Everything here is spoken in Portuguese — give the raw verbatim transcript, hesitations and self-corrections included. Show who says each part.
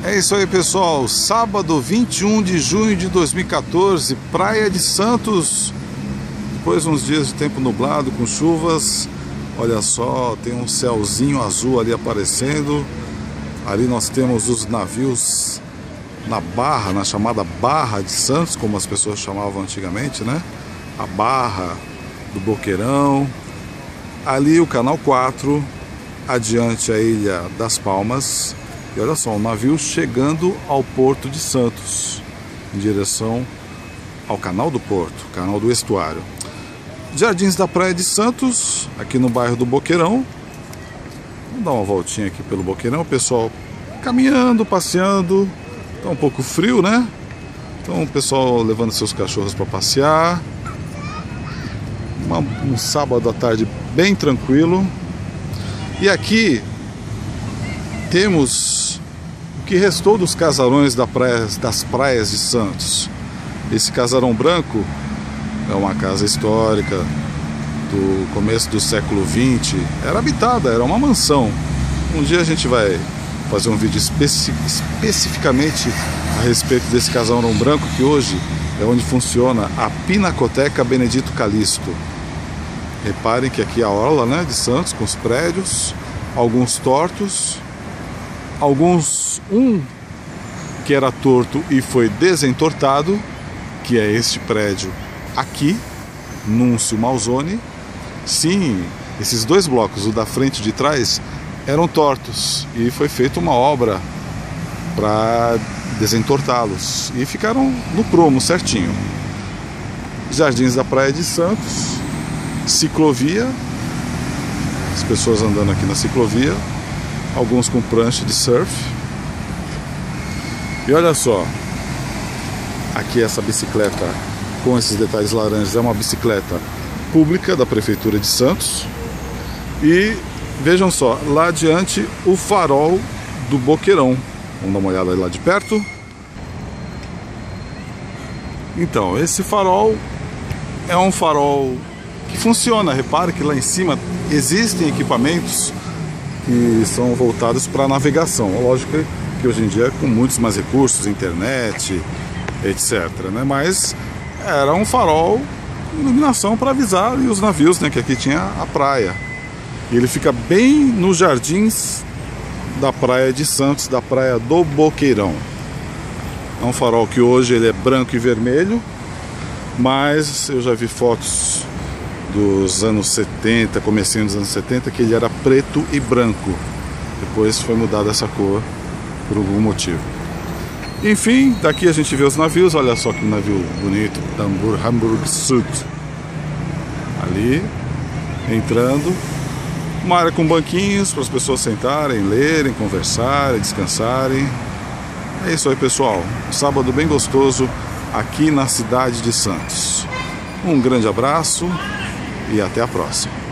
Speaker 1: É isso aí, pessoal. Sábado, vinte e um de junho de dois mil e quatorze, Praia de Santos. Depois uns dias de tempo nublado, com chuvas. Olha só, tem um céuzinho azul ali aparecendo. Ali nós temos os navios na barra, na chamada Barra de Santos, como as pessoas chamavam antigamente, né? A Barra do Boqueirão. Ali o Canal quatro, adiante a Ilha das Palmas. E olha só, o navio chegando ao Porto de Santos, em direção ao Canal do Porto, Canal do Estuário. Jardins da Praia de Santos, aqui no bairro do Boqueirão. Vamos dar uma voltinha aqui pelo Boqueirão, o pessoal caminhando, passeando. Tá um pouco frio, né? Então o pessoal levando seus cachorros para passear. Uma, um sábado à tarde bem tranquilo. E aqui temos o que restou dos casarões da praia, das praias de Santos. Esse casarão branco é uma casa histórica do começo do século vinte. Era habitada, era uma mansão. Um dia a gente vai fazer um vídeo especi especificamente a respeito desse casarão branco, que hoje é onde funciona a Pinacoteca Benedito Calixto. Reparem que aqui a orla, né, de Santos, com os prédios, alguns tortos, alguns, um que era torto e foi desentortado, que é este prédio aqui, Núncio Malzone. Sim, esses dois blocos, o da frente e de trás, eram tortos e foi feita uma obra para desentortá-los e ficaram no prumo certinho. Jardins da Praia de Santos, ciclovia, as pessoas andando aqui na ciclovia, alguns com prancha de surf. E olha só, aqui essa bicicleta com esses detalhes laranjas é uma bicicleta pública da Prefeitura de Santos. E vejam só, lá adiante o farol do Boqueirão. Vamos dar uma olhada lá de perto. Então, esse farol é um farol que funciona. Repare que lá em cima existem equipamentos que são voltados para a navegação. Lógico que hoje em dia é com muitos mais recursos, internet, etcétera, né? Mas era um farol com iluminação para avisar e os navios, né? Que aqui tinha a praia. E ele fica bem nos jardins da Praia de Santos, da Praia do Boqueirão. É um farol que hoje ele é branco e vermelho, mas eu já vi fotos dos anos setenta, comecinho dos anos setenta, que ele era preto e branco. Depois foi mudada essa cor por algum motivo. Enfim, daqui a gente vê os navios. Olha só que navio bonito, Hamburg, Hamburg Süd. Ali, entrando. Uma área com banquinhos para as pessoas sentarem, lerem, conversarem, descansarem. É isso aí, pessoal. Um sábado bem gostoso aqui na cidade de Santos. Um grande abraço e até a próxima.